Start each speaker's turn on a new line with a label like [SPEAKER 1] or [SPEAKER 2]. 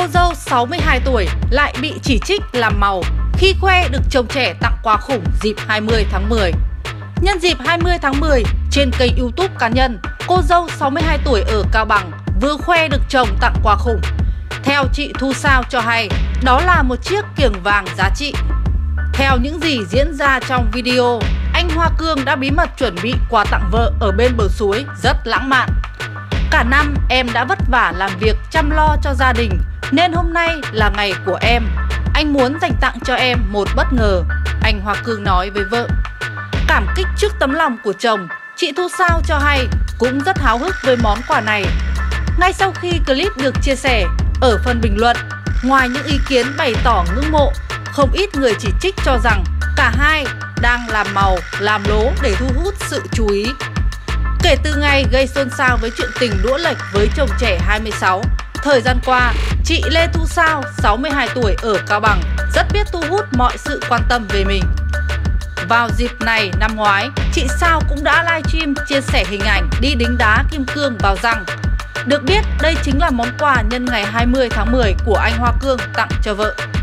[SPEAKER 1] cô dâu 62 tuổi lại bị chỉ trích làm màu khi khoe được chồng trẻ tặng quà khủng dịp 20 tháng 10. Nhân dịp 20 tháng 10, trên kênh YouTube cá nhân, cô dâu 62 tuổi ở Cao Bằng vừa khoe được chồng tặng quà khủng. Theo chị Thu Sao cho hay, đó là một chiếc kiềng vàng giá trị. Theo những gì diễn ra trong video, anh Hoa Cương đã bí mật chuẩn bị quà tặng vợ ở bên bờ suối rất lãng mạn. Cả năm em đã vất vả làm việc chăm lo cho gia đình, nên hôm nay là ngày của em. Anh muốn dành tặng cho em một bất ngờ, anh Hoa Cương nói với vợ. Cảm kích trước tấm lòng của chồng, chị Thu Sao cho hay cũng rất háo hức với món quà này. Ngay sau khi clip được chia sẻ, ở phần bình luận, ngoài những ý kiến bày tỏ ngưỡng mộ, không ít người chỉ trích cho rằng cả hai đang làm màu, làm lố để thu hút sự chú ý. Kể từ ngày gây xôn xao với chuyện tình đũa lệch với chồng trẻ 26, thời gian qua, chị Lê Thu Sao, 62 tuổi ở Cao Bằng, rất biết thu hút mọi sự quan tâm về mình. Vào dịp này năm ngoái, chị Sao cũng đã livestream chia sẻ hình ảnh đi đính đá kim cương vào răng. Được biết, đây chính là món quà nhân ngày 20 tháng 10 của anh Hoa Cương tặng cho vợ.